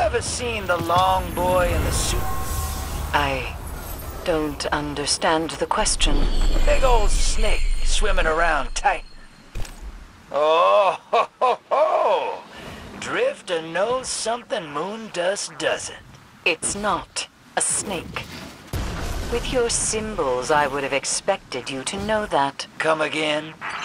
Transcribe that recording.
ever seen the long boy in the suit? I don't understand the question. Big old snake swimming around tight. Oh, ho, ho, ho! Drifter knows something Moondust doesn't. It's not a snake. With your symbols, I would have expected you to know that. Come again?